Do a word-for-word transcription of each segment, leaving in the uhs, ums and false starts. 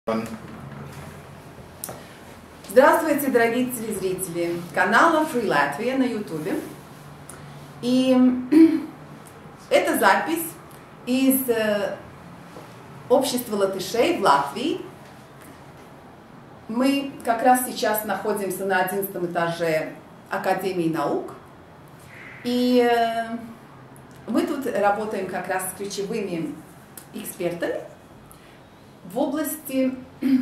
Здравствуйте, дорогие телезрители канала Free Latvia на YouTube. И это запись из общества латышей в Латвии. Мы как раз сейчас находимся на одиннадцатом этаже Академии наук. И мы тут работаем как раз с ключевыми экспертами в области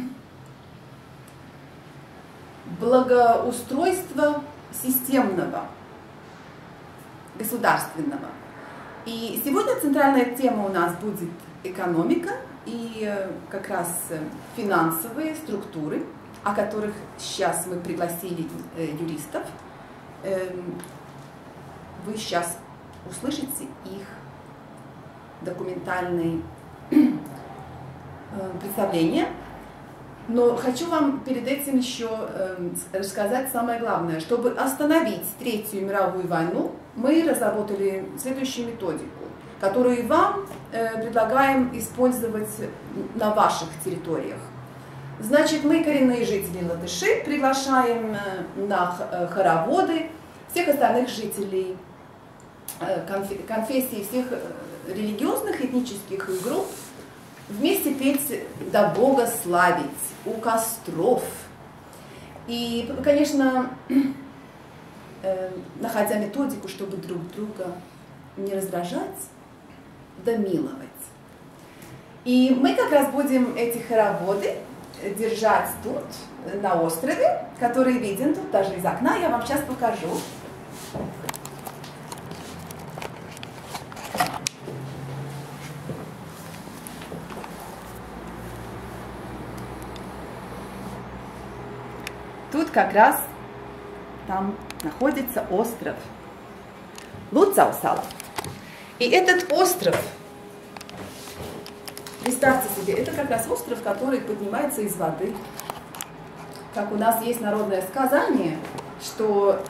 благоустройства системного, государственного. И сегодня центральная тема у нас будет экономика и как раз финансовые структуры, о которых сейчас мы пригласили юристов. Вы сейчас услышите их документальные представления. Но хочу вам перед этим еще э, рассказать самое главное. Чтобы остановить Третью мировую войну, мы разработали следующую методику, которую вам э, предлагаем использовать на ваших территориях. Значит, мы, коренные жители латыши, приглашаем э, на э, хороводы всех остальных жителей э, конф конфессий, всех э, религиозных, этнических групп, вместе петь «Да Бога славить» у костров. И, конечно, э, находя методику, чтобы друг друга не раздражать, да миловать. И мы как раз будем эти хороводы держать тут, на острове, который виден тут даже из окна. Я вам сейчас покажу. Тут как раз там находится остров Луцаусала. И этот остров, представьте себе, это как раз остров, который поднимается из воды. Как у нас есть народное сказание, что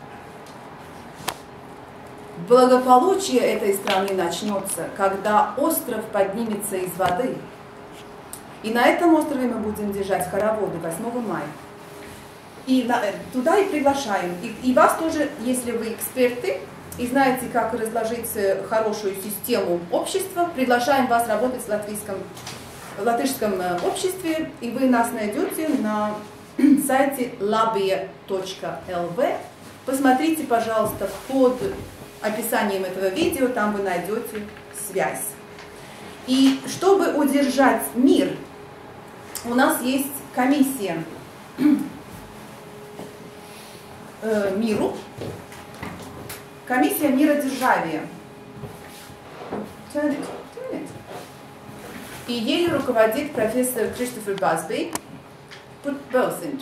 благополучие этой страны начнется, когда остров поднимется из воды. И на этом острове мы будем держать хороводы восьмого мая. И на, туда и приглашаем. И, и вас тоже, если вы эксперты и знаете, как разложить хорошую систему общества, приглашаем вас работать в латвийском, в латышском обществе. И вы нас найдете на сайте labie точка эл ви. Посмотрите, пожалуйста, под описанием этого видео, там вы найдете связь. И чтобы удержать мир, у нас есть комиссия миру, комиссия миродержавия. И ею руководит профессор Кристофер Басби. Put both into.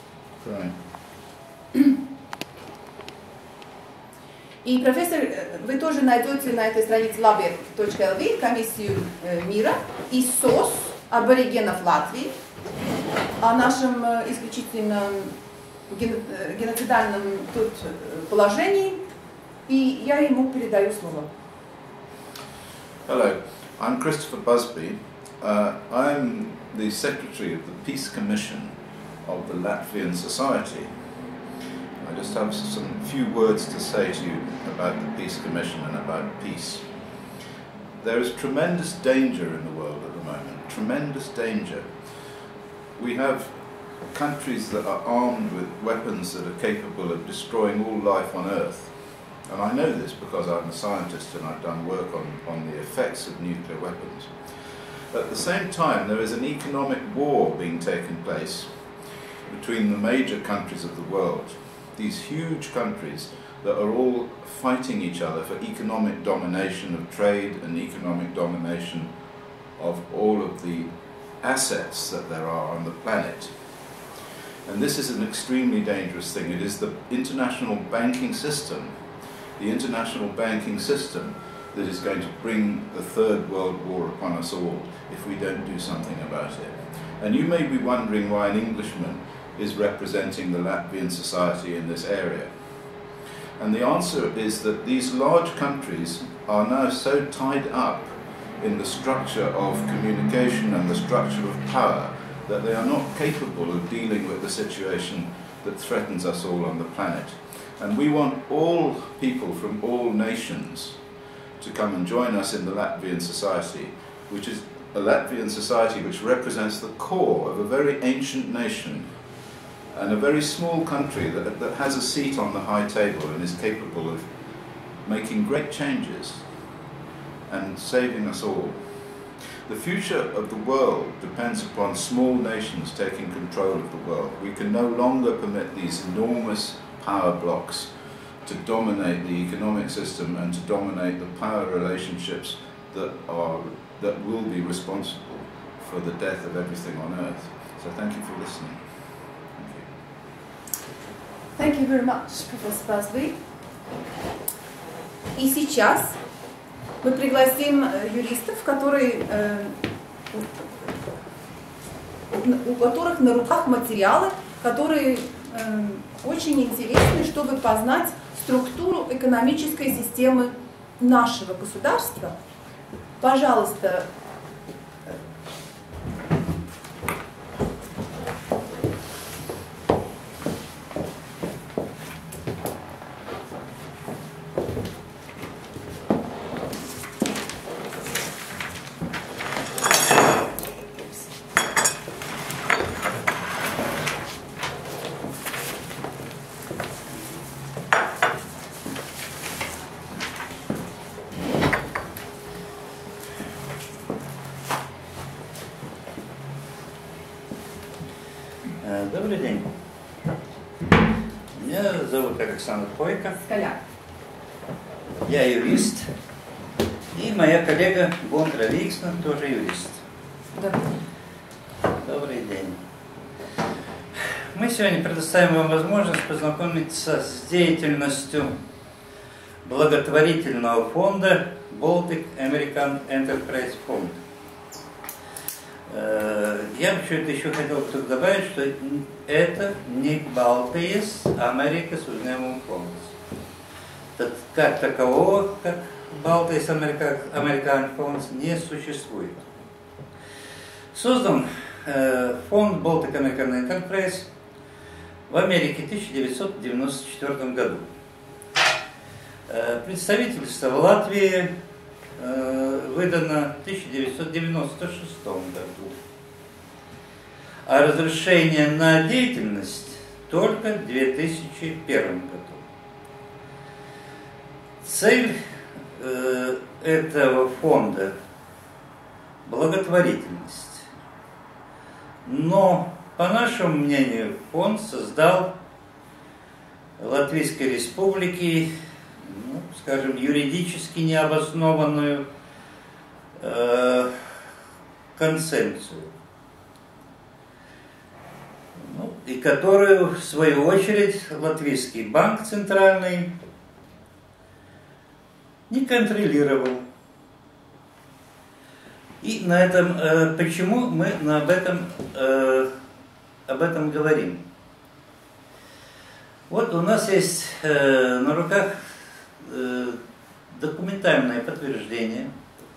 И профессор, вы тоже найдете на этой странице labie точка эл ви комиссию мира и СОС аборигенов Латвии о нашем исключительном геноцидальном тут положении, и я ему передаю слово. Hello, I'm Christopher Busby. Uh, I'm the Secretary of the Peace Commission of the Latvian Society. I just have some few words to say to you about the Peace Commission and about peace. There is tremendous danger in the world at the moment, tremendous danger. We have countries that are armed with weapons that are capable of destroying all life on Earth. And I know this because I'm a scientist and I've done work on, on the effects of nuclear weapons. At the same time, there is an economic war being taken place between the major countries of the world. These huge countries that are all fighting each other for economic domination of trade and economic domination of all of the assets that there are on the planet. And this is an extremely dangerous thing. It is the international banking system, the international banking system that is going to bring the Third World War upon us all if we don't do something about it. And you may be wondering why an Englishman is representing the Latvian society in this area. And the answer is that these large countries are now so tied up in the structure of communication and the structure of power that they are not capable of dealing with the situation that threatens us all on the planet. And we want all people from all nations to come and join us in the Latvian society, which is a Latvian society which represents the core of a very ancient nation and a very small country that, that has a seat on the high table and is capable of making great changes and saving us all. The future of the world depends upon small nations taking control of the world. We can no longer permit these enormous power blocks to dominate the economic system and to dominate the power relationships that are that will be responsible for the death of everything on earth. So thank you for listening. Thank you. Thank you very much, Professor Busby. И сейчас мы пригласим юристов, которые, у которых на руках материалы, которые очень интересны, чтобы познать структуру экономической системы нашего государства. Пожалуйста, Добрый день. Меня зовут Александр Койко. Я юрист. И моя коллега Бондра Виксна тоже юрист. Добрый. Добрый день. Мы сегодня предоставим вам возможность познакомиться с деятельностью благотворительного фонда Baltic American Enterprise Fund. Я вообще-то еще хотел бы тут добавить, что это не Baltijas Amerikas uzņēmumu фонд. Как такового, как Baltijas American фонд, не существует. Создан э, фонд Baltic American Enterprise в Америке в тысяча девятьсот девяносто четвёртом году. Э, представительство в Латвии э, выдано в тысяча девятьсот девяносто шестом году. А разрешение на деятельность только в две тысячи первом году. Цель э, этого фонда – благотворительность. Но, по нашему мнению, фонд создал Латвийской Республике, ну, скажем, юридически необоснованную э, концепцию, ну, и которую, в свою очередь, Латвийский банк центральный не контролировал. И на этом, э, почему мы об этом, э, об этом говорим? Вот у нас есть э, на руках э, документальное подтверждение,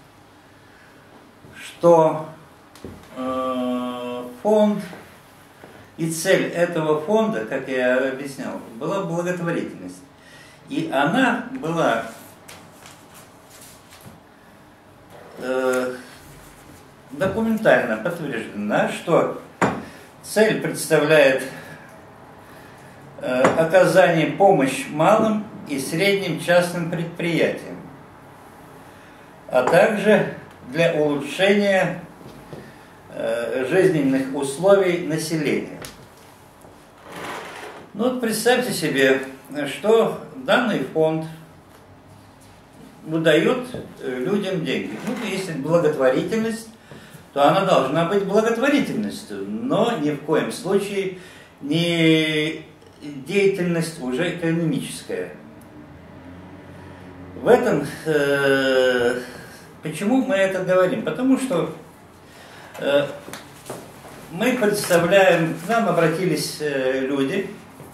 что э, фонд и цель этого фонда, как я объяснял, была благотворительность. И она была э, документально подтверждена, что цель представляет э, оказание помощи малым и средним частным предприятиям, а также для улучшения э, жизненных условий населения. Ну вот представьте себе, что данный фонд выдает людям деньги. Ну, если благотворительность, то она должна быть благотворительностью, но ни в коем случае не деятельность уже экономическая. В этом, э, почему мы это говорим? Потому что э, мы представляем, к нам обратились э, люди,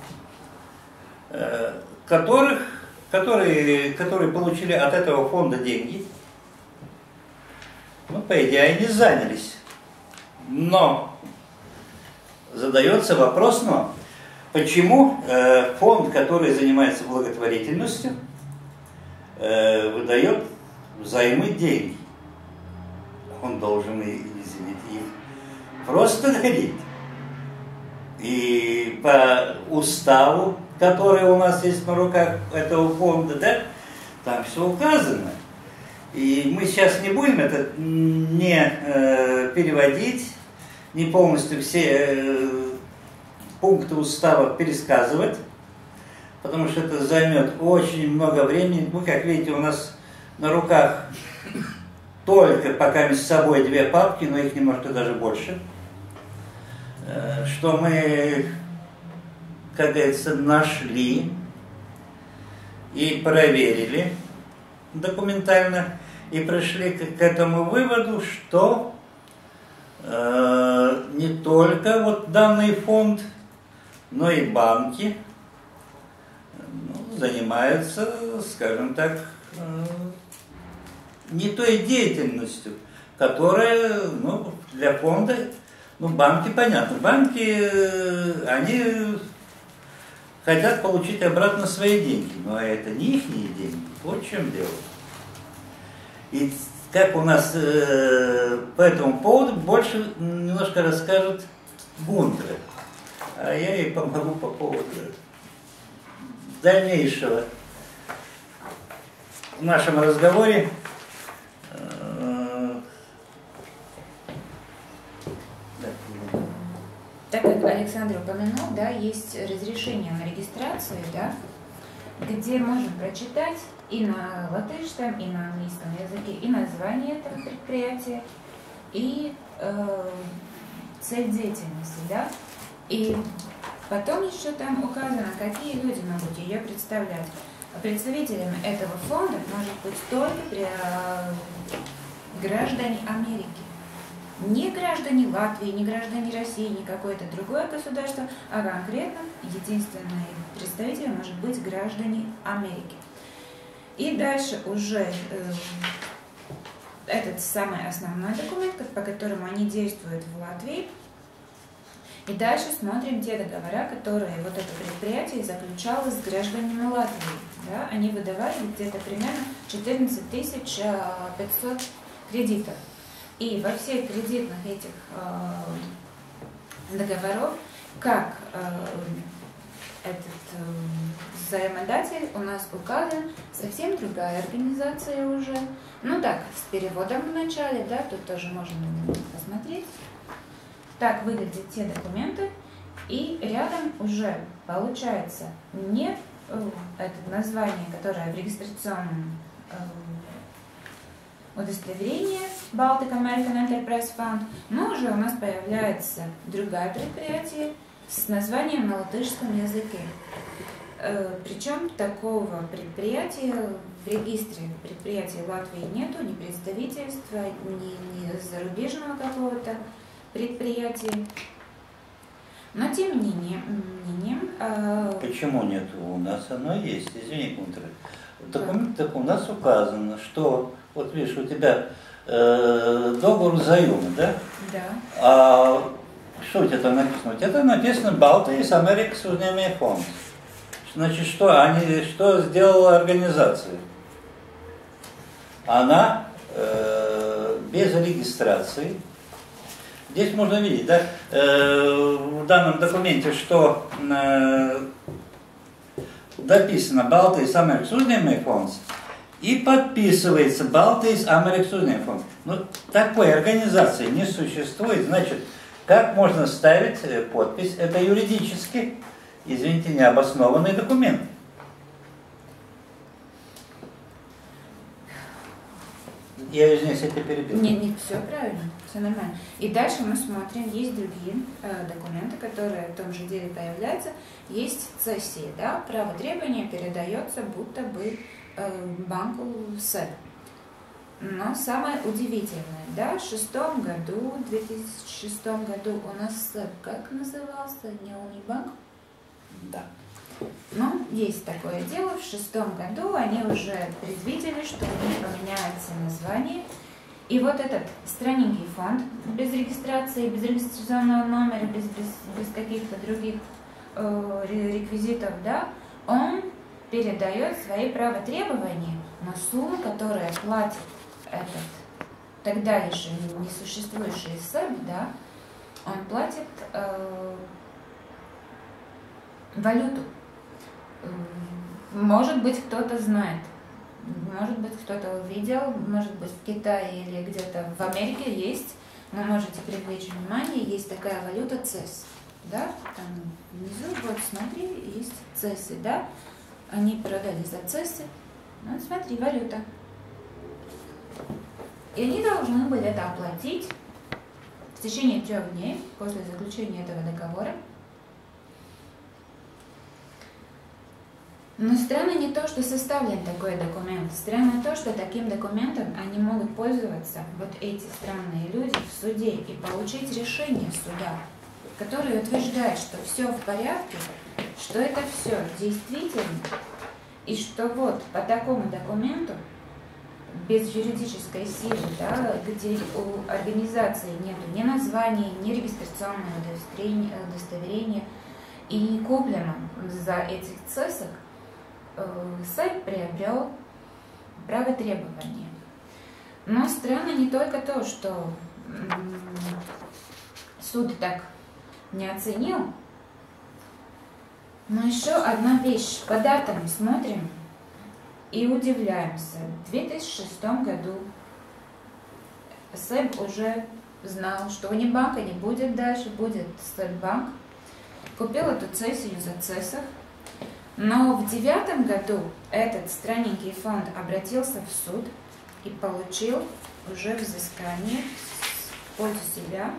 э, которых, которые, которые получили от этого фонда деньги. Ну, по идее, они занялись. Но задается вопрос, но почему э, фонд, который занимается благотворительностью, э, выдает взаймы деньги? Он должен, извините, их просто дарить. И по уставу, который у нас есть на руках этого фонда, да, там все указано. И мы сейчас не будем это не э, переводить, не полностью все э, пункты устава пересказывать, потому что это займет очень много времени. Ну, как видите, у нас на руках только пока с собой две папки, но их немножко даже больше, э, что мы, как говорится, нашли и проверили документально, и пришли к, к этому выводу, что э, не только вот данный фонд, но и банки ну, занимаются, скажем так, э, не той деятельностью, которая ну, для фонда, ну банки понятно, банки, э, они хотят получить обратно свои деньги, но это не их деньги, вот в чем дело. И как у нас э, по этому поводу больше немножко расскажет Гунтер, а я ей помогу по поводу дальнейшего в нашем разговоре. Э, Так как Александр упомянул, да, есть разрешение на регистрацию, да, где можно прочитать и на латышском, и на английском языке, и название этого предприятия, и э, цель деятельности, да. И потом еще там указано, какие люди могут ее представлять. Представителями этого фонда может быть только э, граждане Америки. Не граждане Латвии, не граждане России, не какое-то другое государство, а конкретно единственный представитель может быть граждане Америки. И дальше уже э, этот самый основной документ, по которому они действуют в Латвии. И дальше смотрим те договора, которые вот это предприятие заключало с гражданами Латвии. Да? Они выдавали где-то примерно четырнадцать тысяч пятьсот кредитов. И во всех кредитных этих э, договоров, как э, этот э, взаимодатель у нас указан, совсем другая организация уже. Ну так, с переводом в начале, да, тут тоже можно посмотреть. Так выглядят те документы. И рядом уже получается не э, это название, которое в регистрационном э, удостоверение Baltic American Enterprise Fund, но уже у нас появляется другое предприятие с названием на латышском языке. Причем такого предприятия в регистре предприятий Латвии нету, ни представительства, ни, ни зарубежного какого-то предприятия. Но тем не менее... Почему нет? У нас оно есть, извини, Гунтер. В документах у нас указано, что, вот видишь, у тебя э, договор займа, да? Да. А что у тебя там написано? У тебя там написано Baltijas Amerikas uzņēmēju fonds. Значит, что, они, что сделала организация? Она э, без регистрации. Здесь можно видеть, да, э, в данном документе, что э, написано Baltijas Amerikas uzņēmēju fonds и подписывается Baltijas Amerikas uzņēmēju fonds. Ну, такой организации не существует, значит, как можно ставить подпись? Это юридически, извините, необоснованный документ. Я извиняюсь, это перебил. Нет, нет, все правильно, все нормально. И дальше мы смотрим, есть другие э, документы, которые в том же деле появляются. Есть цессии, да, право требования передается будто бы э, банку СЭП. Но самое удивительное, да, в шестом году, в две тысячи шестом году у нас СЭП как назывался? Не Унибанк? Да. Ну, есть такое дело. В шестом году они уже предвидели, что у них поменяется название, И вот этот странненький фонд без регистрации, без регистрационного номера, без, без, без каких-то других э, реквизитов, да, он передает свои права требования на сумму, которая платит этот тогда еще несуществующий СЭП, да, он платит э, валюту. Может быть, кто-то знает, может быть, кто-то увидел, может быть, в Китае или где-то в Америке есть, вы можете привлечь внимание, есть такая валюта цес, да, там внизу, вот смотри, есть цесы, да, они продали за цесы, вот смотри, валюта. И они должны были это оплатить в течение трех дней после заключения этого договора. Но странно не то, что составлен такой документ, странно то, что таким документом они могут пользоваться, вот эти странные люди, в суде и получить решение суда, которое утверждает, что все в порядке, что это все действительно, и что вот по такому документу, без юридической силы, да, где у организации нет ни названия, ни регистрационного удостоверения, удостоверения и не куплено за этих цесок, СЭП приобрел право требования. Но странно не только то, что суд так не оценил, но еще одна вещь. По датам смотрим и удивляемся. В две тысячи шестом году СЭП уже знал, что Унибанка не будет дальше, будет СЭП-банк. Купил эту цессию за цесах. Но в девятом году этот странненький фонд обратился в суд и получил уже взыскание в пользу себя.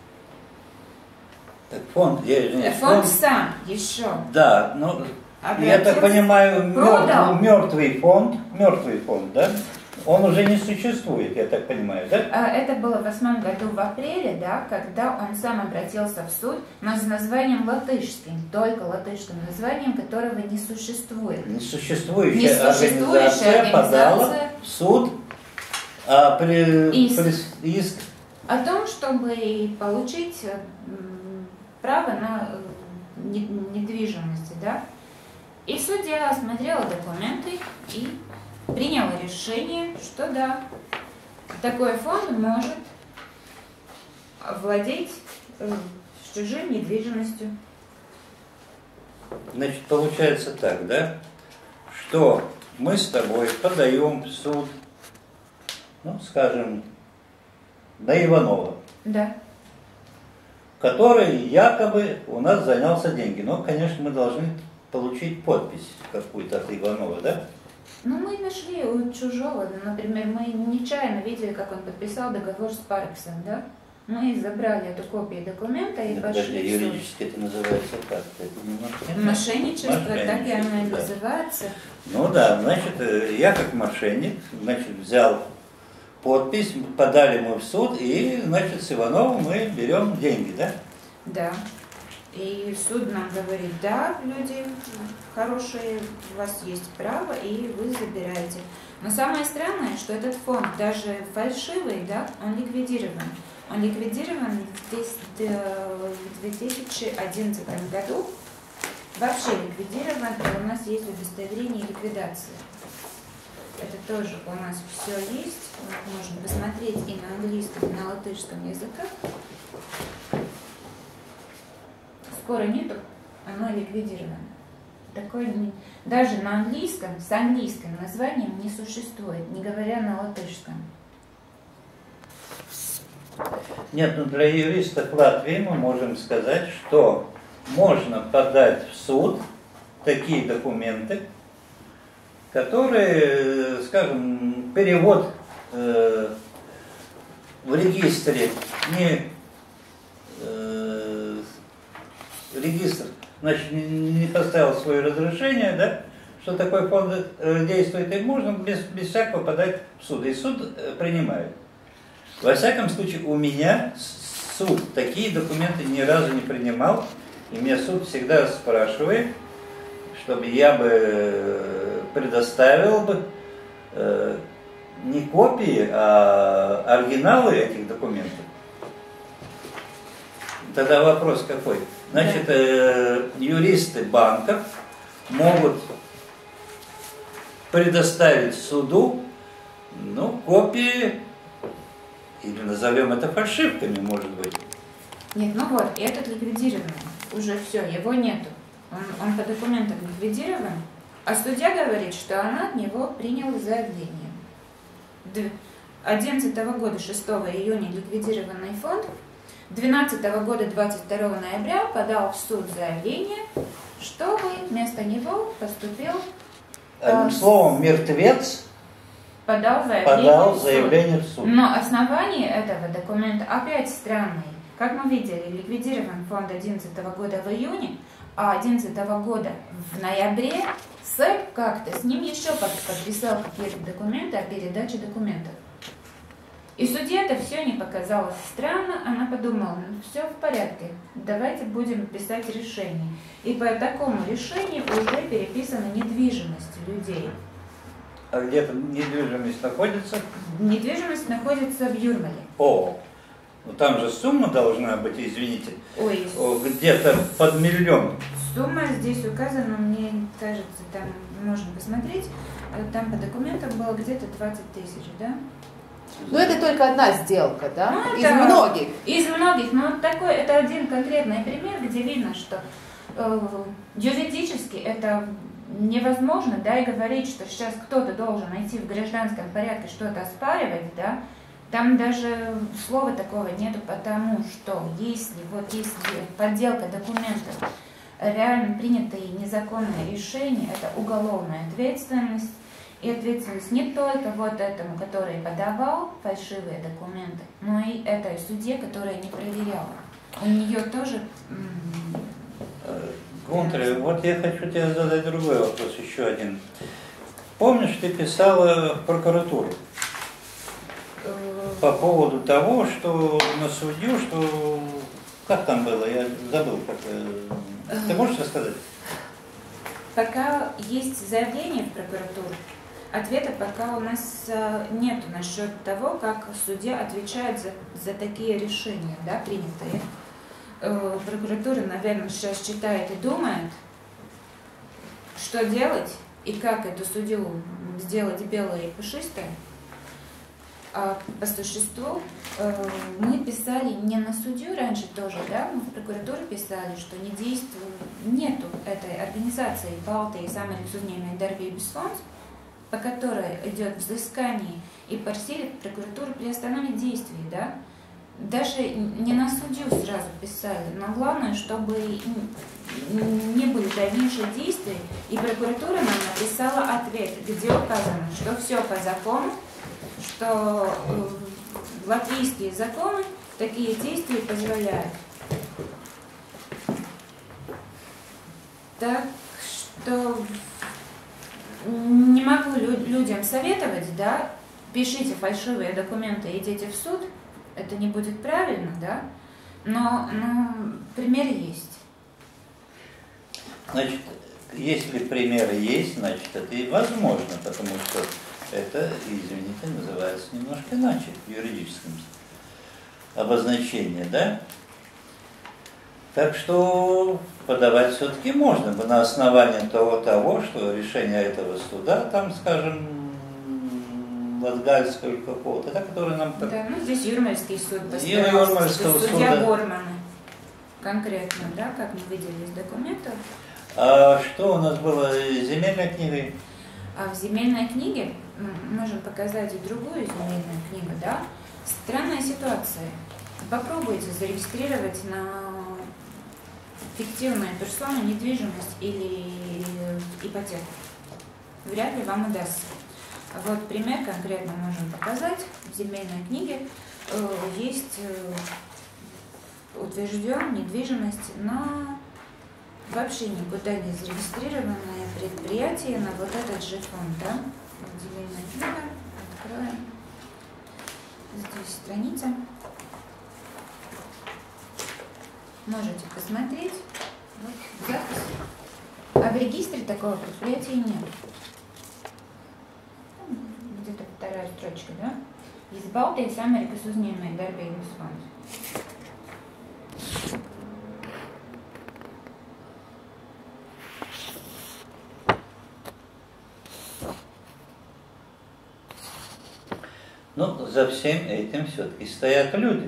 Так фонд, я, фонд, фонд сам еще. Да, но я так понимаю, мертвый, мертвый фонд, мертвый фонд, да? Он уже не существует, я так понимаю, да? Это было в восьмом году в апреле, да, когда он сам обратился в суд, но с названием латышским, только латышским названием, которого не существует. Несуществующая, Несуществующая организация, организация подала в суд а, при, иск. При, иск о том, чтобы получить право на недвижимость, да. И судья осмотрела документы и принял решение, что да, такой фонд может владеть э, чужой недвижимостью. Значит, получается так, да, что мы с тобой подаем в суд, ну, скажем, на Иванова, да, который якобы у нас занялся деньги. Но, конечно, мы должны получить подпись какую-то от Иванова, да? Ну, мы нашли у чужого, например, мы нечаянно видели, как он подписал договор с Парксом, да? Мы забрали эту копию документа и да, пошли подожди, в суд. юридически это называется как? Это не мошенничество, мошенничество, так и оно и да. называется. Ну да, значит, я как мошенник, значит, взял подпись, подали мы в суд, и, значит, с Ивановым мы берем деньги, да? Да. И суд нам говорит, да, люди хорошие, у вас есть право, и вы забираете. Но самое странное, что этот фонд, даже фальшивый, да, он ликвидирован. Он ликвидирован в две тысячи одиннадцатом году. Вообще ликвидирован, и у нас есть удостоверение ликвидации. Это тоже у нас все есть. Можно посмотреть и на английском, и на латышском языках. Скоро нету, оно ликвидировано. Такое не... Даже на английском, с английским названием не существует, не говоря на латышском. Нет, ну для юристов Латвии мы можем сказать, что можно подать в суд такие документы, которые, скажем, перевод э, в регистре не э, регистр, значит, не поставил свое разрешение, да, что такой фонд э, действует, и можно без, без всякого подать в суд, и суд э, принимает. Во всяком случае, у меня суд такие документы ни разу не принимал, и меня суд всегда спрашивает, чтобы я бы предоставил бы э, не копии, а оригиналы этих документов. Тогда вопрос какой? Значит, э, юристы банков могут предоставить суду, ну, копии, или назовем это фальшивками, может быть. Нет, ну вот, этот ликвидирован. Уже все, его нету. Он, он по документам ликвидирован, а судья говорит, что она от него приняла заявление. одиннадцатого года, шестого июня, ликвидированный фонд, двенадцатого года, двадцать второго ноября, подал в суд заявление, чтобы вместо него поступил... Одним словом, мертвец подал заявление, подал в, суд. заявление в суд. Но основание этого документа опять странное. Как мы видели, ликвидирован фонд одиннадцатого года в июне, а одиннадцатого года в ноябре СЭП как-то с ним еще подписал какие-то документы о передаче документов. И судье это все не показалось странно, она подумала, ну все в порядке, давайте будем писать решение. И по такому решению уже переписана недвижимость людей. А где-то недвижимость находится? Недвижимость находится в Юрмале. О, ну там же сумма должна быть, извините, Ой, где-то под миллион. сумма здесь указана, мне кажется, там можно посмотреть, там по документам было где-то двадцать тысяч, да? Ну, это только одна сделка, да? Ну, Из это, многих. Из многих, но вот такой, это один конкретный пример, где видно, что э, юридически это невозможно, да, и говорить, что сейчас кто-то должен найти в гражданском порядке что-то оспаривать, да, там даже слова такого нету, потому что если вот если подделка документов, реально принятые незаконные решения, это уголовная ответственность, и ответственность не только вот этому, который подавал фальшивые документы, но и этой судье, которая не проверяла. У нее тоже... Гунтер, вот я хочу тебе задать другой вопрос, еще один. Помнишь, ты писала в прокуратуру по поводу того, что на судью, что... Как там было? Я забыл. Как... Ты можешь рассказать? Пока есть заявление в прокуратуру, ответа пока у нас нету насчет того, как судья отвечает за, за такие решения, да, принятые. Прокуратура, наверное, сейчас читает и думает, что делать и как эту судью сделать белой и пушистой. А по существу мы писали не на судью раньше тоже, да, мы в прокуратуре писали, что не действует, нету этой организации Балтии самой судебной Дарвибис фонд, по которой идет взыскание, и просили прокуратуру приостановить действия, да. Даже не на судью сразу писали, но главное, чтобы не были дальнейшие действия, и прокуратура нам написала ответ, где указано, что все по закону, что латвийские законы такие действия позволяют. Так что не могу людям советовать, да, пишите фальшивые документы, идите в суд, это не будет правильно, да, но, но пример есть. Значит, если примеры есть, значит, это и возможно, потому что это, извините, называется немножко иначе в юридическом обозначении, да? Так что подавать все-таки можно бы на основании того, того, что решение этого суда, там, скажем, Латгальского или какого-то, да, который нам... Да, ну здесь Юрмальский суд поставил, судья Горманы конкретно, да, как мы видели из документов. А что у нас было с земельной книгой? А в земельной книге, можем показать и другую земельную книгу, да, странная ситуация. Попробуйте зарегистрировать на фиктивную персону недвижимость или ипотеку. Вряд ли вам удастся. Вот пример конкретно можем показать. В земельной книге есть утвержден недвижимость на вообще никуда не зарегистрированное предприятие на вот этот же фонд, да? Вот земельная книга, откроем. Здесь страница. Можете посмотреть. Вот запись. А в регистре такого предприятия нет. Где-то вторая stročka, da? Iz Baltijas Amerikas uzņēmēju darbības fonds. Ну, за всем этим все-таки стоят люди.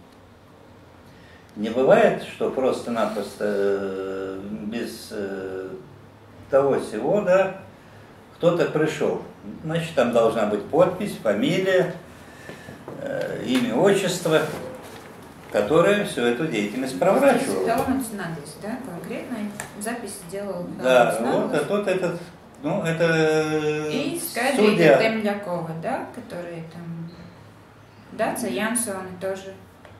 Не бывает, что просто-напросто без того всего, да, кто-то пришел. Значит, там должна быть подпись, фамилия, имя, отчество, которое всю эту деятельность проворачивало. Галанцнадис, да, конкретная запись сделал. Да, вот, а тот этот, ну, это и судья. И Темлякова, да, которые там, да, Янсоны тоже.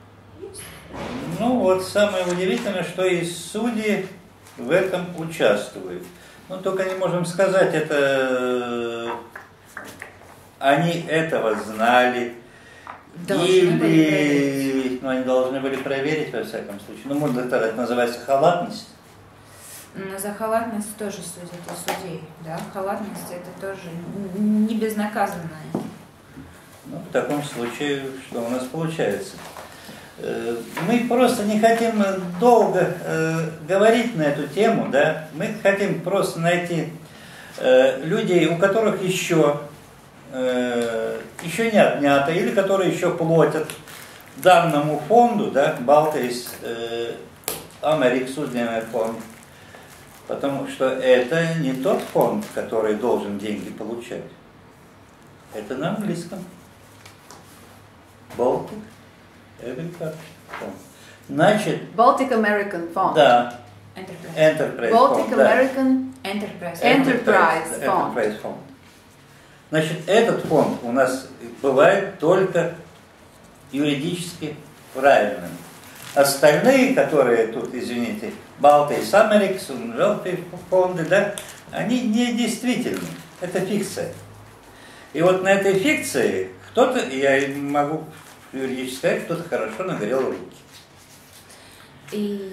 Ну, вот самое удивительное, что и судьи в этом участвуют. Ну, только не можем сказать, это они этого знали, должны или ну, они должны были проверить, во всяком случае. Ну, может, это, это называется халатность. Но за халатность тоже судят и судей, да? Халатность это тоже не безнаказанное. Ну, в таком случае, что у нас получается? Мы просто не хотим долго э, говорить на эту тему, да? Мы хотим просто найти э, людей, у которых еще, э, еще не отнято, или которые еще платят данному фонду, да, Baltijas э, Amerikas uzņēmēju фонд, потому что это не тот фонд, который должен деньги получать. Это на английском. Baltic. Значит, Baltic American Fund. Да. Enterprise. Enterprise Baltic Fund, American да. Enterprise. Enterprise, Enterprise, Fund. Enterprise Fund. Значит, этот фонд у нас бывает только юридически правильным. Остальные, которые тут, извините, Baltijas Amerikas, желтые фонды, да, они не действительны. Это фикция. И вот на этой фикции кто-то, я могу юридически сказать, кто-то хорошо нагрел руки. И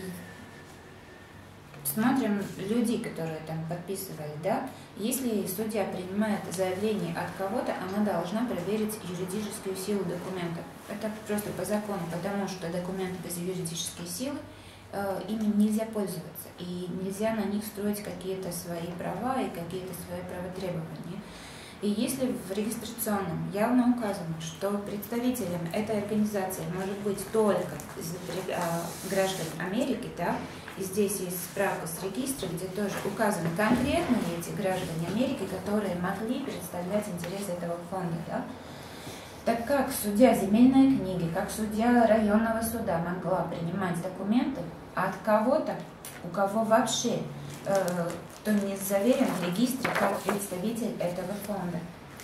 смотрим людей, которые там подписывали, да, если судья принимает заявление от кого-то, она должна проверить юридическую силу документа. Это просто по закону, потому что документы без юридической силы, э, ими нельзя пользоваться, и нельзя на них строить какие-то свои права и какие-то свои правотребования. И если в регистрационном явно указано, что представителем этой организации может быть только граждан Америки, да, и здесь есть справка с регистра, где тоже указаны конкретно эти граждане Америки, которые могли представлять интересы этого фонда, да, так как судья земельной книги, как судья районного суда могла принимать документы от кого-то, у кого вообще э, кто не заверен в регистре как представитель этого фонда.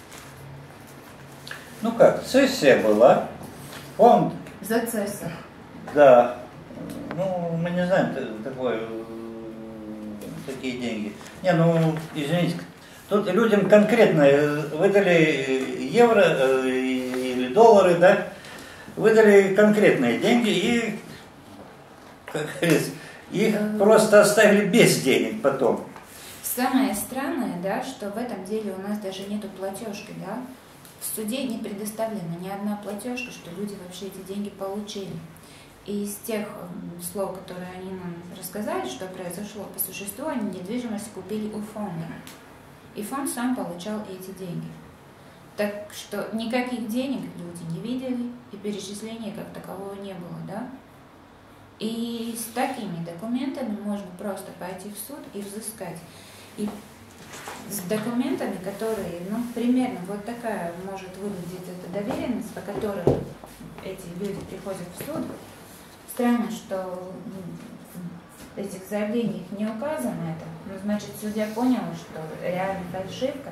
Ну как, сессия была, фонд. За ЦЕСа. Да. Ну, мы не знаем такое, такие деньги. Не, ну, извините, тут людям конкретно выдали евро или доллары, да, выдали конкретные деньги и, как говорится, их просто оставили без денег потом. Самое странное, да, что в этом деле у нас даже нету платежки, да. В суде не предоставлена ни одна платежка, что люди вообще эти деньги получили. И из тех слов, которые они нам рассказали, что произошло по существу, они недвижимость купили у фонда. И фонд сам получал эти деньги. Так что никаких денег люди не видели, и перечисления как такового не было, да. И с такими документами можно просто пойти в суд и взыскать. И с документами, которые, ну, примерно вот такая может выглядеть эта доверенность, по которой эти люди приходят в суд. Странно, что в этих заявлениях не указано это. Ну, значит, судья понял, что реально фальшивка.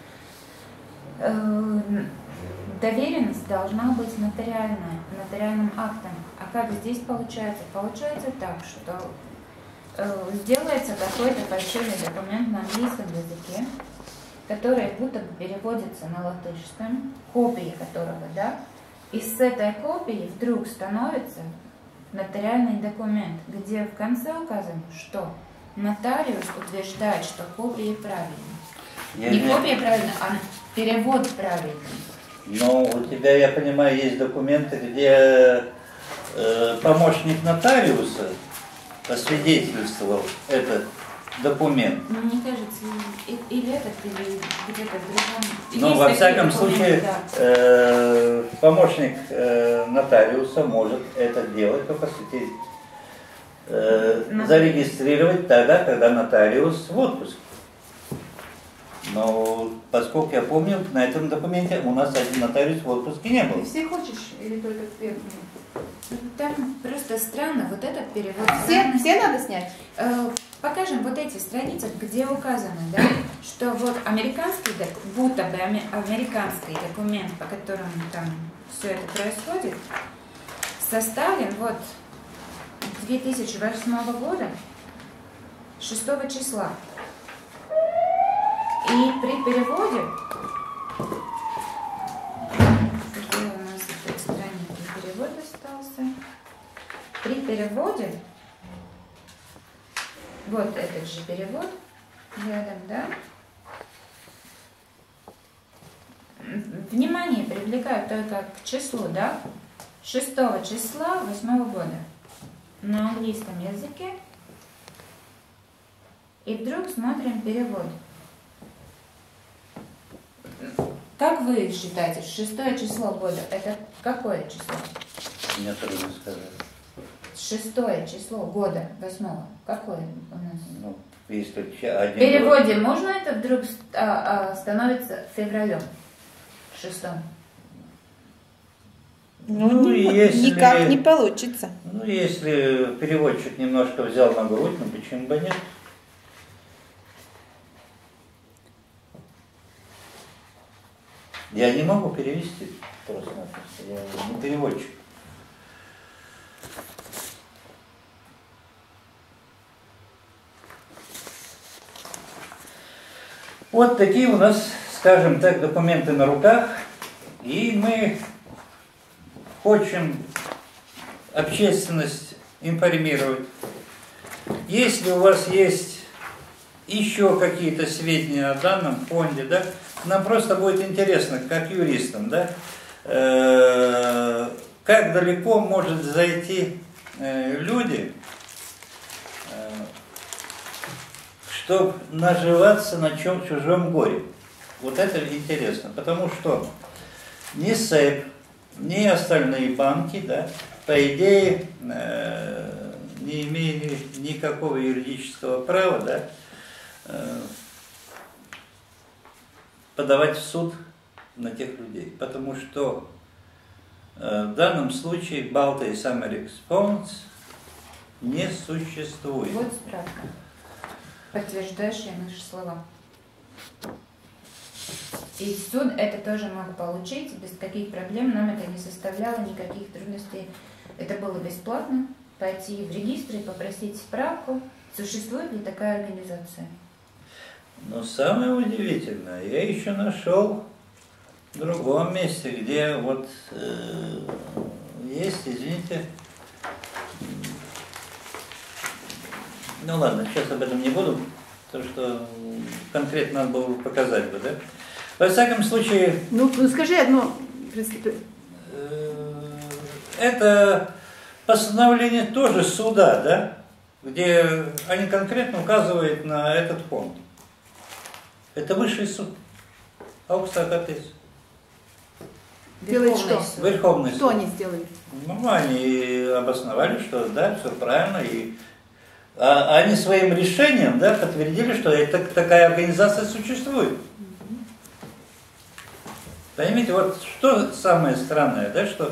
Доверенность должна быть нотариальная, нотариальным актом. А как здесь получается? Получается так, что э, сделается какой-то фальшивый документ на английском языке, который будто бы переводится на латышском, копия которого, да, и с этой копией вдруг становится нотариальный документ, где в конце указано, что нотариус утверждает, что копия правильная. Я не не... копия правильная, а перевод правильный. Но у тебя, я понимаю, есть документы, где э, помощник нотариуса освидетельствовал этот документ. Ну, мне кажется, или этот, или где-то в другом. Но во всяком случае, да. э, помощник э, нотариуса может это делать, только светить, э, зарегистрировать тогда, когда нотариус в отпуске. Но поскольку я помню, на этом документе у нас один нотариус в отпуске не был. Ты все хочешь или только первый? Там просто странно, вот этот перевод. Все, все надо снять? Э, покажем вот эти страницы, где указано, да, что вот американский, будто бы американский документ, по которому там все это происходит, составлен вот две тысячи восьмого года, шестого числа. И при переводе, где у нас этот странный перевод остался, при переводе, вот этот же перевод рядом, да, внимание привлекают только к числу, да, шестого числа восьмого года на английском языке. И вдруг смотрим перевод. Как вы считаете, шестое число года, это какое число? Мне трудно сказать. Шестое число года, восьмого, какое у нас? Ну, если один в переводе год... можно это вдруг а, а, становится февралем, шестом? Ну, ну если, никак не получится. Ну, если переводчик немножко взял на грудь, ну почему бы нет? Я не могу перевести просто-напросто, я не переводчик. Вот такие у нас, скажем так, документы на руках, и мы хотим общественность информировать. Если у вас есть еще какие-то сведения о данном фонде, да, нам просто будет интересно, как юристам, да, э, как далеко может зайти э, люди, э, чтобы наживаться на чем чужом горе. Вот это интересно, потому что ни СЭП, ни остальные банки, да, по идее, э, не имели никакого юридического права, да, э, подавать в суд на тех людей, потому что э, в данном случае Baltic American Funds не существует. Вот справка, подтверждающая наши слова. И суд это тоже мог получить без каких проблем, нам это не составляло никаких трудностей. Это было бесплатно, пойти в регистр и попросить справку, существует ли такая организация. Но самое удивительное, я еще нашел в другом месте, где вот э, есть, извините, ну ладно, сейчас об этом не буду, потому что конкретно надо было показать бы, да? Во всяком случае... Ну, ну скажи одно. Э, это постановление тоже суда, да? Где они конкретно указывают на этот фонд. Это высший суд. Аукстагатес. Делает что? Верховный суд. Что они сделали? Ну, они обосновали, что да, все правильно. И а, они своим решением, да, подтвердили, что это, такая организация существует. Поймите, вот что самое странное, да, что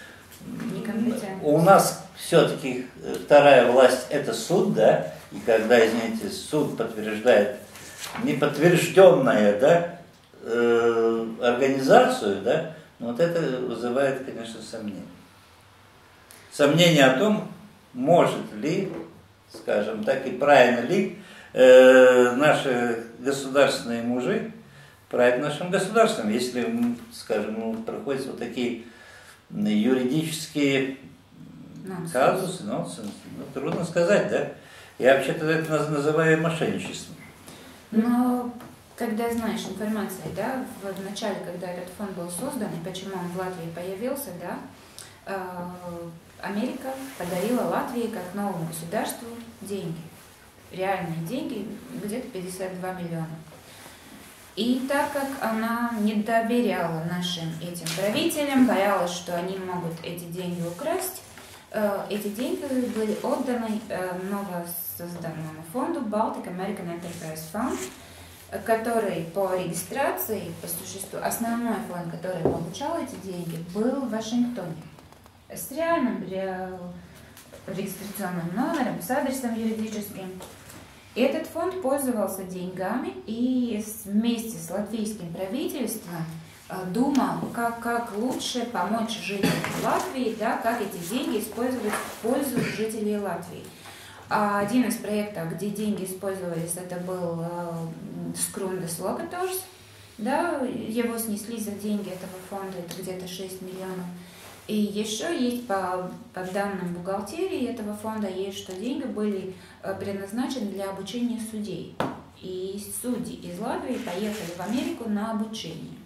у нас все-таки вторая власть это суд, да, и когда, извините, суд подтверждает неподтвержденную, да, э, организацию, да, ну, вот это вызывает, конечно, сомнения. Сомнения о том, может ли, скажем так, и правильно ли э, наши государственные мужи править нашим государством, если, скажем, ну, проходят вот такие юридические нонсенс. казусы, нонсенс, ну, трудно сказать, да? Я вообще-то это называю мошенничеством. Но когда знаешь информацию, да, в, в начале, когда этот фонд был создан и почему он в Латвии появился, да, э, Америка подарила Латвии как новому государству деньги, реальные деньги, где-то пятьдесят два миллиона. И так как она не доверяла нашим этим правителям, боялась, что они могут эти деньги украсть, эти деньги были отданы новосозданному фонду Baltic American Enterprise Fund, который по регистрации, по существу, основной фонд, который получал эти деньги, был в Вашингтоне. С реальным регистрационным номером, с адресом юридическим. И этот фонд пользовался деньгами и вместе с латвийским правительством думал, как, как лучше помочь жителям Латвии, да, как эти деньги использовать в пользу жителей Латвии. А один из проектов, где деньги использовались, это был Скрундес Локаторс, да, его снесли за деньги этого фонда, это где-то шесть миллионов. И еще есть по, по данным бухгалтерии этого фонда, есть, что деньги были предназначены для обучения судей. И судьи из Латвии поехали в Америку на обучение.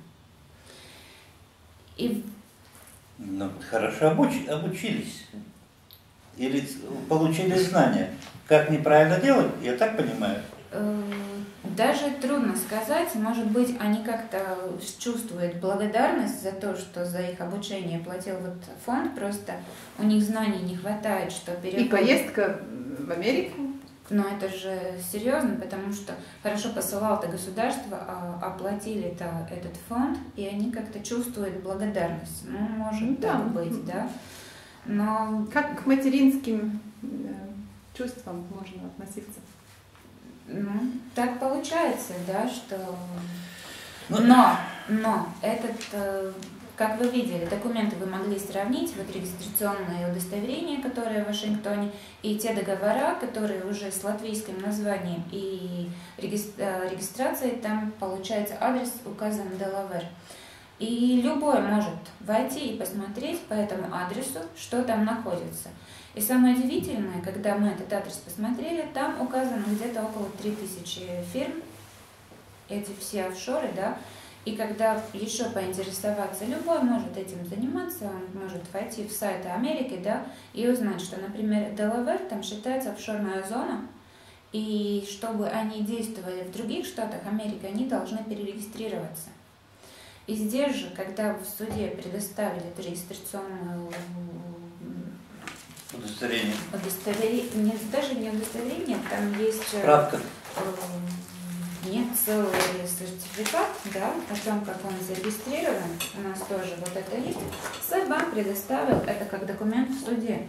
И... Ну, хорошо обуч... обучились. Или получили знания. Как неправильно делать, я так понимаю? Даже трудно сказать. Может быть, они как-то чувствуют благодарность за то, что за их обучение платил вот фонд. Просто у них знаний не хватает, что перевод... И поездка в Америку? Но это же серьезно, потому что хорошо посылал-то государство, а оплатили -то этот фонд, и они как-то чувствуют благодарность. Ну, может да. так быть, да. Но... Как к материнским чувствам можно относиться? Ну, так получается, да, что... Но, но, этот, как вы видели, документы вы могли сравнить, вот регистрационное удостоверение, которое в Вашингтоне, и те договора, которые уже с латвийским названием и регистрацией, там, получается, адрес указан Делавер. И любой может войти и посмотреть по этому адресу, что там находится. И самое удивительное, когда мы этот адрес посмотрели, там указано где-то около три тысячи фирм, эти все офшоры, да, и когда еще поинтересоваться, любой может этим заниматься, он может войти в сайты Америки, да, и узнать, что, например, Делавер, там считается офшорная зона, и чтобы они действовали в других штатах Америки, они должны перерегистрироваться. И здесь же, когда в суде предоставили эту регистрационную удостоверение, удостоверение нет, даже не удостоверение, там есть справка. Нет, целый сертификат, да, о том, как он зарегистрирован, у нас тоже вот это есть. Сэб-банк предоставил это как документ в суде.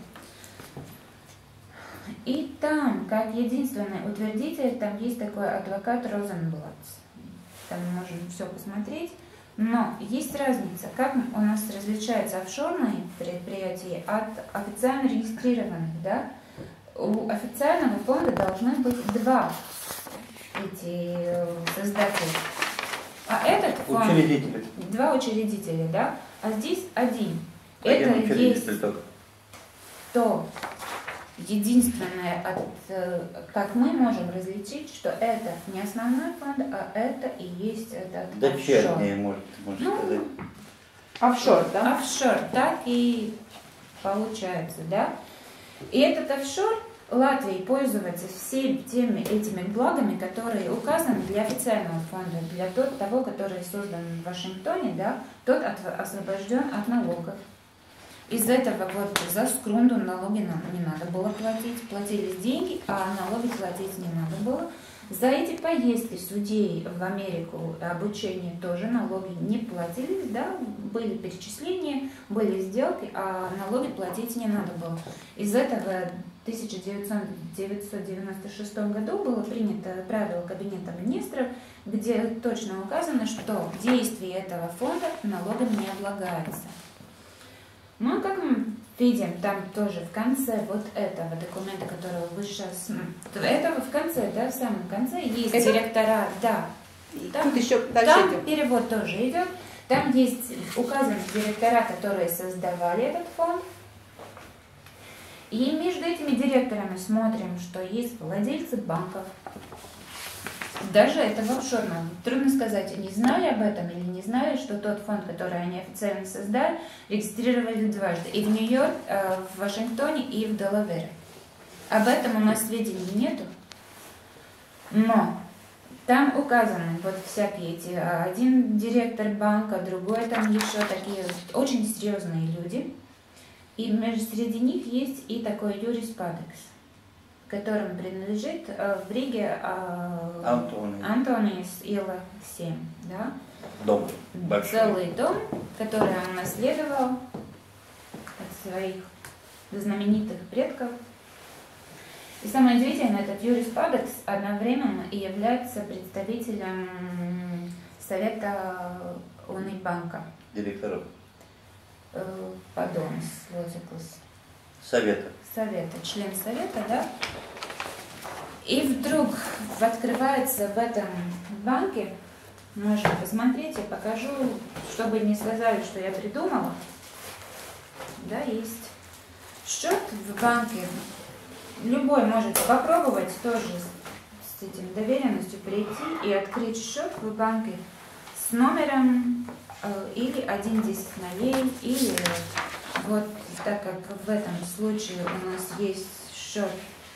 И там, как единственный утвердитель, там есть такой адвокат Розенблатс. Там можем все посмотреть. Но есть разница, как у нас различаются офшорные предприятия от официально регистрированных, да? У официального фонда должны быть два эти создатели. А этот фонд... Учредители. Два учредителя, да? А здесь один. Один это есть только. то единственное, от, как мы можем различить, что это не основной фонд, а это и есть этот дочернее, может, можно ну, сказать. Офшор, да? Офшор, так и получается, да? И этот офшор Латвии пользуется всеми теми этими благами, которые указаны для официального фонда, для тот, того, который создан в Вашингтоне, да, тот от, освобожден от налогов. Из этого вот за Скрунду налоги нам не надо было платить, платились деньги, а налоги платить не надо было. За эти поездки судей в Америку, обучение тоже налоги не платились, да, были перечисления, были сделки, а налоги платить не надо было. Из этого в тысяча девятьсот девяносто шестом году было принято правило Кабинета министров, где точно указано, что действие этого фонда налогами не облагается. Ну, а как мы видим, там тоже в конце вот этого документа, которого вы сейчас... Этого в конце, да, в самом конце есть это? Директора, да. Там, тут еще там идет. Перевод тоже идет. Там есть указаны директора, которые создавали этот фонд. И между этими директорами смотрим, что есть владельцы банков, Даже этого офшорного. Трудно сказать, они знали об этом или не знали, что тот фонд, который они официально создали, регистрировали дважды. И в Нью-Йорк, в Вашингтоне и в Делавере. Об этом у нас сведений нету. Но там указаны вот всякие эти, один директор банка, другой там еще такие очень серьезные люди. И среди них есть и такой Юрис Падекс, которому принадлежит э, в Риге э, Антоний. Антониес Ила семь, да? Дом. Большой. Целый дом, который он наследовал от своих знаменитых предков. И самое удивительное, этот Юрис Падекс одновременно и является представителем Совета Унибанка. Директоров. Подонс, Лозиклас. Совета. Совета, член совета, да? И вдруг открывается в этом банке, можно посмотреть, я покажу, чтобы не сказали, что я придумала. Да, есть счет в банке. Любой может попробовать тоже с этим доверенностью прийти и открыть счет в банке с номером э, или один десять нолей, или вот так как в этом случае у нас есть счет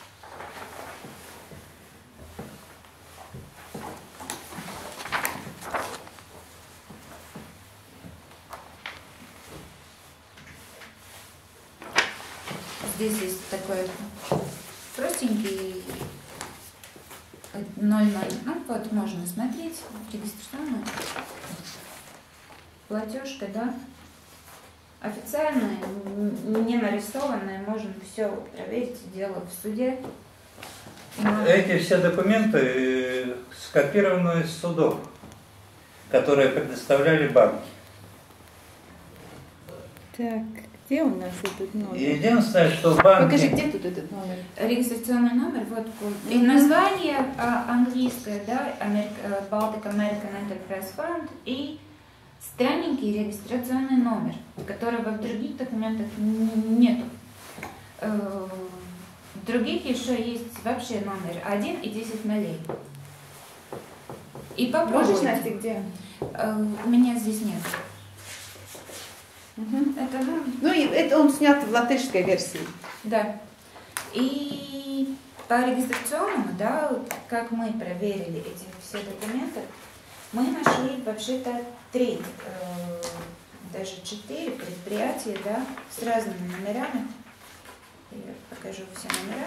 здесь есть такой простенький ноль ноль, ну вот можно смотреть, регистрационная платежка, да, официальная, не нарисованная, можно все проверить, дело в суде. Но... Эти все документы скопированы из судов, которые предоставляли банки. Так, где у нас этот номер? Единственное, что банки... Покажи, где тут этот номер? Регистрационный номер, вот и название а, английское, да, Baltic American Enterprise Fund, и странненький регистрационный номер, которого в других документах нету. В других еще есть вообще номер один и десять нолей. И попробуйте. Можешь, Настя, где? У меня здесь нет. Угу. Это, ну, ну, и это он снят в латышской версии. Да. И по регистрационному, да, как мы проверили эти все документы, мы нашли вообще-то три, э, даже четыре предприятия, да, с разными номерами. Я покажу все номера.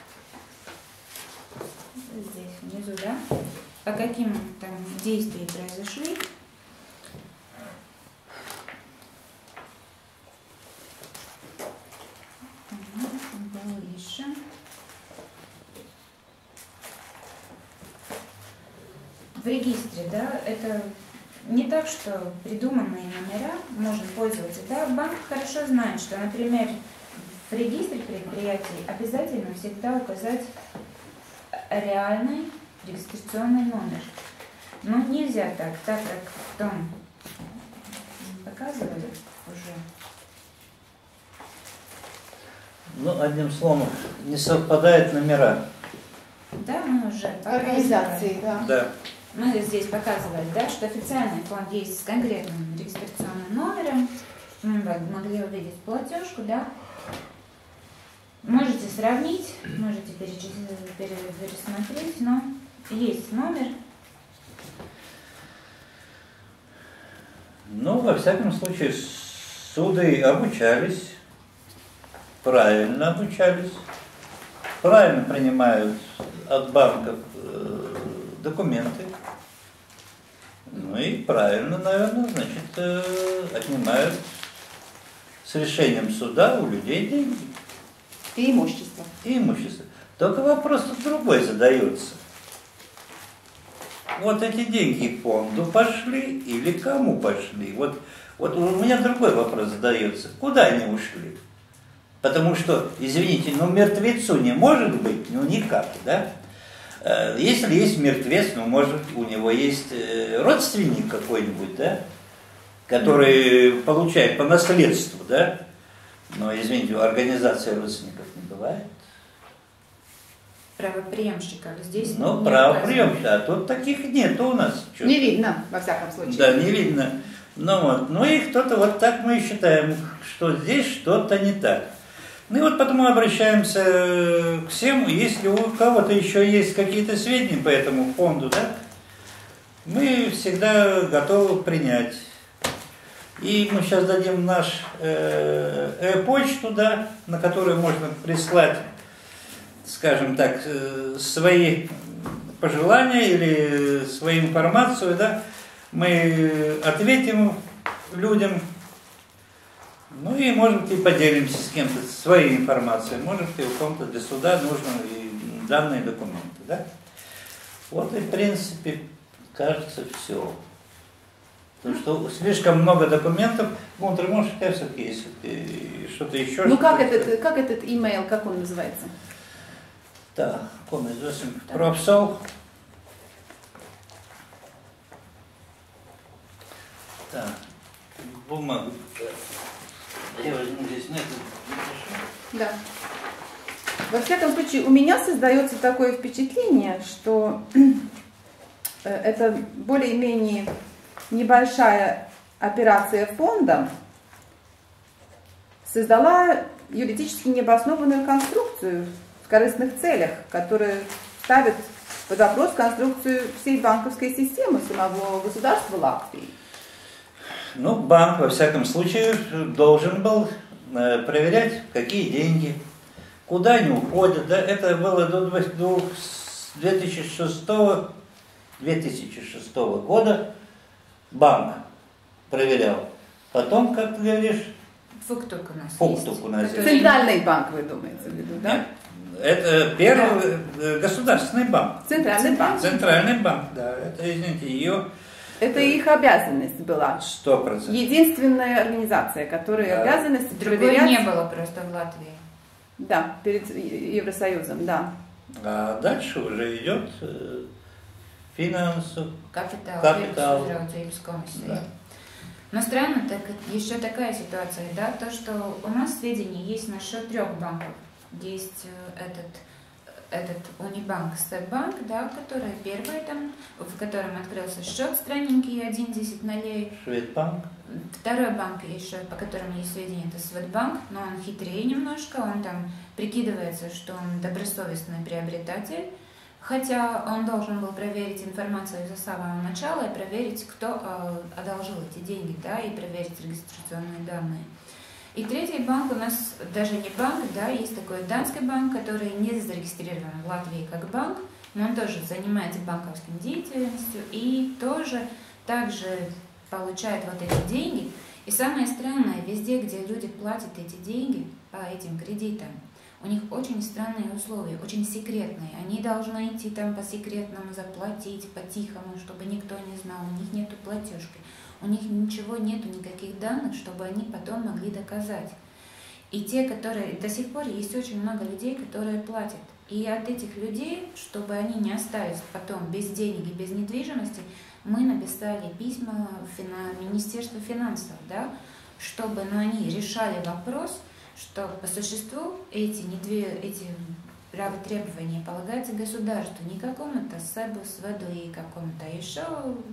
Здесь внизу, да. По каким там действия произошли. Еще. В регистре, да, это не так, что придуманные номера можно пользоваться. Да, банк хорошо знает, что, например, в регистре предприятий обязательно всегда указать реальный регистрационный номер. Но нельзя так, так как в том показывали уже. Ну, одним словом, не совпадают номера. Да, мы уже Организации, да. Да. Мы здесь показывали, да, что официальный фонд есть с конкретным регистрационным номером. Мы могли увидеть платежку, да. Можете сравнить, можете пересмотреть, но есть номер. Ну, во всяком случае, суды обучались, правильно обучались, правильно принимают от банков э, документы, ну и правильно, наверное, значит, э, отнимают с решением суда у людей деньги. И имущество. И имущество. Только вопрос тут другой задается. Вот эти деньги фонду пошли или кому пошли? Вот, вот у меня другой вопрос задается. Куда они ушли? Потому что, извините, ну мертвецу не может быть, ну никак, да? Если есть мертвец, ну может у него есть родственник какой-нибудь, да? Который получает по наследству, да? Но, извините, организация родственников не бывает. правоприемщиков. Здесь Ну, не правоприемщик, а тут таких нет у нас. Чё? Не видно, во всяком случае. Да, не видно. Ну вот, ну и кто-то вот так мы и считаем, что здесь что-то не так. Ну и вот потом мы обращаемся к всем, если у кого-то еще есть какие-то сведения по этому фонду, да, мы всегда готовы принять. И мы сейчас дадим наш э, почту, да, на которую можно прислать, скажем так, э, свои пожелания или свою информацию, да, мы ответим людям, ну и, может быть, и поделимся с кем-то своей информацией, может быть, у ком-то для суда нужны и данные документы, да. Вот и, в принципе, кажется, все. Потому что слишком много документов. Гунтер, может, у тебя все-таки есть что-то еще? Ну, что как этот, как этот имейл, как он называется? Да, комнат восемь. Профсол. Так, бумагу. Я возьму здесь нет. Да. Во всяком случае, у меня создается такое впечатление, что это более-менее небольшая операция фонда создала юридически необоснованную конструкцию в корыстных целях, которая ставит под вопрос конструкцию всей банковской системы самого государства Латвии. Ну, банк, во всяком случае, должен был проверять, какие деньги, куда они уходят. Да? Это было до две тысячи шестого года. Банк проверял. Потом, как ты говоришь, Фуктук у нас Фуктук есть. у нас есть. Центральный банк, вы думаете, в виду, да? Нет, это первый да. государственный банк. Центральный банк. Центральный банк, да. Это, извините, ее... Это их обязанность была. Сто процентов. Единственная организация, которая да. обязанность Другой проверять... не было просто в Латвии. Да, перед Евросоюзом, да. А дальше уже идет финансов, Капитал. Капитал. Да. Но странно, так еще такая ситуация, да, то, что у нас сведения есть насчет трех банков. Есть этот, этот Унибанк, Стеббанк, да, который первый там, в котором открылся счет странненький, один десять нолей. Шведбанк. Второй банк еще, по которому есть сведения, это Светбанк, но он хитрее немножко, он там прикидывается, что он добросовестный приобретатель, хотя он должен был проверить информацию за самого начала и проверить, кто э, одолжил эти деньги, да, и проверить регистрационные данные. И третий банк у нас даже не банк, да, есть такой Данский банк, который не зарегистрирован в Латвии как банк, но он тоже занимается банковской деятельностью и тоже также получает вот эти деньги. И самое странное, везде, где люди платят эти деньги по этим кредитам, у них очень странные условия, очень секретные. Они должны идти там по секретному заплатить, по-тихому, чтобы никто не знал. У них нету платежки. У них ничего нету, никаких данных, чтобы они потом могли доказать. И те, которые... До сих пор есть очень много людей, которые платят. И от этих людей, чтобы они не остались потом без денег и без недвижимости, мы написали письма в Министерство финансов, да, чтобы ну, они решали вопрос, что по существу эти, недве, эти правотребования полагаются государству, не какому-то СЭБу, СВЭДу и какому-то еще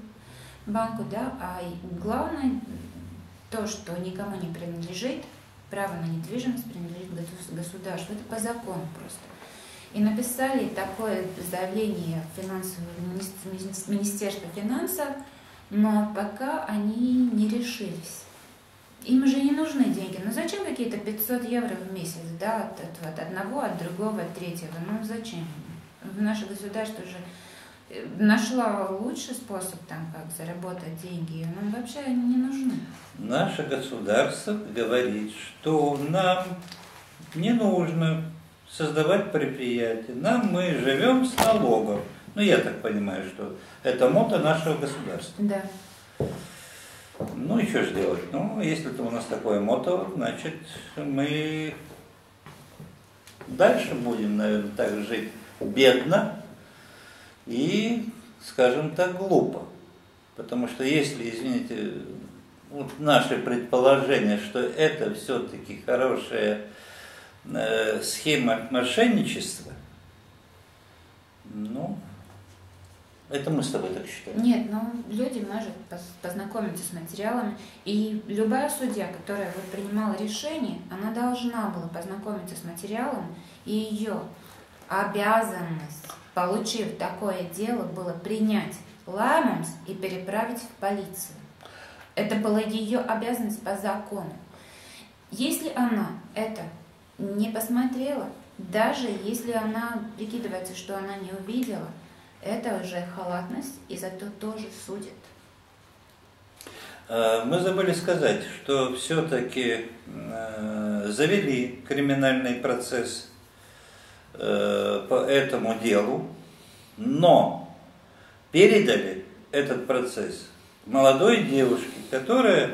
банку, да, а главное то, что никому не принадлежит, право на недвижимость принадлежит государству, это по закону просто. И написали такое заявление в финансовое Министерство финансов, но пока они не решились. Им же не нужны деньги. Ну зачем какие-то пятьсот евро в месяц, да, от, от, от одного, от другого, от третьего? Ну зачем? Наше государство же нашло лучший способ, там, как заработать деньги, нам вообще они не нужны. Наше государство говорит, что нам не нужно создавать предприятия. Нам мы живем с налогов. Ну, я так понимаю, что это мото нашего государства. Да. Ну, и что же делать? Ну, если это у нас такое мото, значит, мы дальше будем, наверное, так жить бедно и, скажем так, глупо. Потому что если, извините, вот наше предположение, что это все-таки хорошая э, схема мошенничества, Это мы с тобой так считаем. Нет, ну люди могут познакомиться с материалами, и любая судья, которая вот принимала решение, она должна была познакомиться с материалом, и ее обязанность, получив такое дело, было принять ламумс и переправить в полицию. Это была ее обязанность по закону. Если она это не посмотрела, даже если она прикидывается, что она не увидела, это уже халатность, и за то тоже судят. Мы забыли сказать, что все-таки завели криминальный процесс по этому делу, но передали этот процесс молодой девушке, которая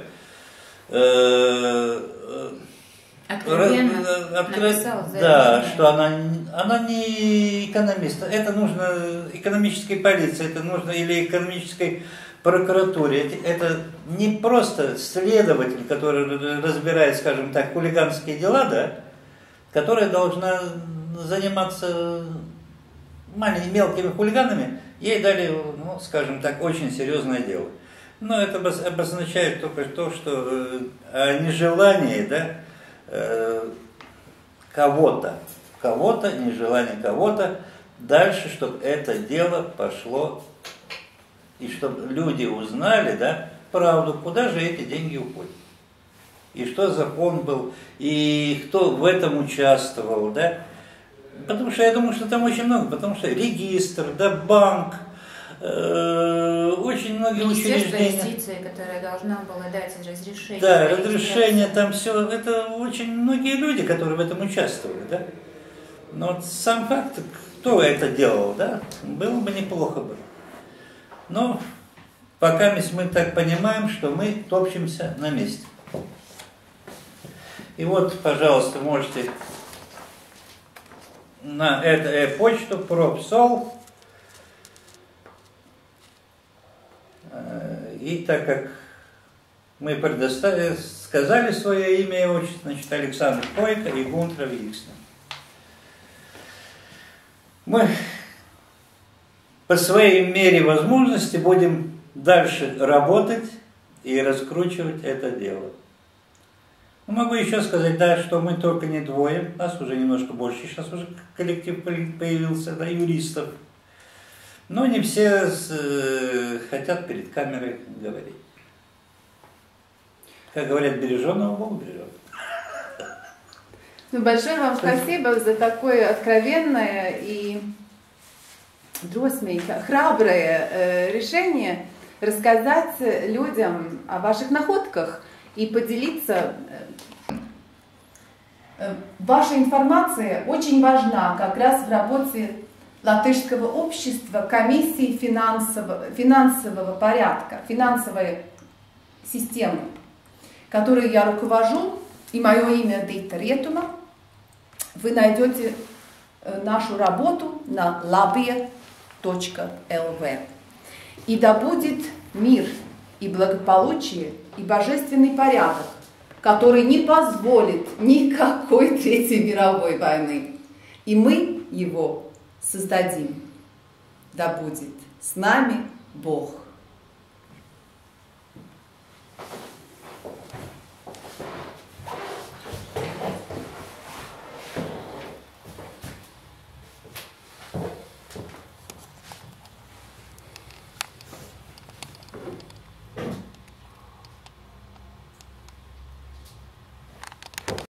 откровенно Откро... написала заявление. Да, что она, она не экономист. Это нужно экономической полиции, это нужно или экономической прокуратуре. Это не просто следователь, который разбирает, скажем так, хулиганские дела, да, которая должна заниматься маленькими, мелкими хулиганами. Ей дали, ну, скажем так, очень серьезное дело. Но это обозначает только то, что о нежелании, да, кого-то, кого-то, нежелание кого-то, дальше, чтобы это дело пошло, и чтобы люди узнали, да, правду, куда же эти деньги уходят, и что за фонд был, и кто в этом участвовал, да, потому что я думаю, что там очень много, потому что регистр, да, банк, очень многие Министерство учреждения. юстиции, которое должно было дать разрешение. Да, разрешение, там все, это очень многие люди, которые в этом участвовали, да. Но вот сам факт, кто это делал, да, было бы неплохо бы. Но пока мы так понимаем, что мы топчемся на месте. И вот, пожалуйста, можете на эту почту пропсол. И так как мы предоставили, сказали свое имя и отчество, значит, Александр Койко и Гунтер Викснер. Мы по своей мере возможности будем дальше работать и раскручивать это дело. Могу еще сказать, да, что мы только не двое, нас уже немножко больше, сейчас уже коллектив появился, да, юристов. Но не все э, хотят перед камерой говорить. Как говорят, береженого Бог бережет. Ну, большое вам спасибо за такое откровенное и дросмейко, храброе э, решение рассказать людям о ваших находках и поделиться. Э, ваша информация очень важна как раз в работе Латышского общества, комиссии финансового, финансового порядка, финансовой системы, которой я руковожу, и мое имя Дита Ретума. Вы найдете нашу работу на labie точка эл ви. И да будет мир и благополучие и божественный порядок, который не позволит никакой Третьей мировой войны. И мы его создадим. Да будет с нами Бог.